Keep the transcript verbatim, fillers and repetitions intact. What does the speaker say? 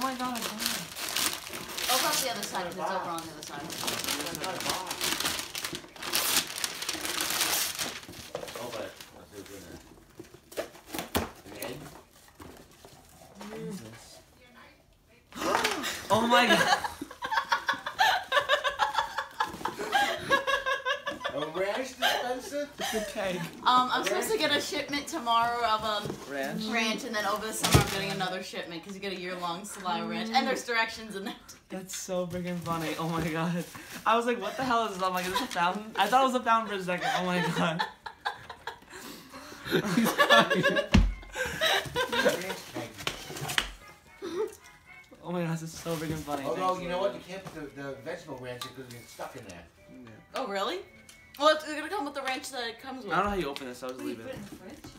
my god, God. Oh, across the other side, because it's over on the other side. Oh, but let's do it again. Jesus. Oh my god. A ranch dispenser? It's a keg. Um, I'm supposed to get a shipment tomorrow of a Ranch? ranch, and then over the summer I'm getting another shipment because you get a year-long supply of ranch, and there's directions in there. That's so freaking funny. Oh my god. I was like, what the hell is this? I'm like, is this a fountain? I thought it was a fountain for a second. Oh my god. He's Oh my god, this is so freaking funny. Although, you know what? You can't put the, the vegetable ranch in because it's stuck in there. Yeah. Oh, really? Well, it's gonna come with the ranch that it comes with. I don't know how you open this, so I'll just What, you leave put it. it in the fridge?